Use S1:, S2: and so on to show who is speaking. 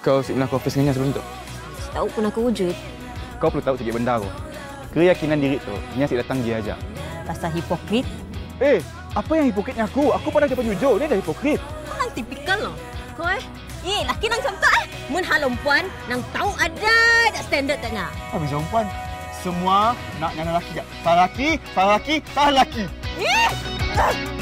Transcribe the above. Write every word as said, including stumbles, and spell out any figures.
S1: kau si pernah confess dengan Nya sebelum tu?
S2: Tahu pun aku wujud.
S1: Kau perlu tahu sikit benda tu. Keyakinan diri tu, Nya si datang dia aja.
S2: Pasal hipokrit.
S1: Eh, apa yang hipokritnya aku? Aku pada jawab jujur, dia dah hipokrit.
S2: Kau nang tipikal loh. Kau eh? Eh, laki nang sampai eh. Mun halom puan nang tahu ada tak standard tak nak.
S3: Habis perempuan. Semua nak yang lelaki. Salah lelaki, salah lelaki, salah lelaki.
S2: Eh!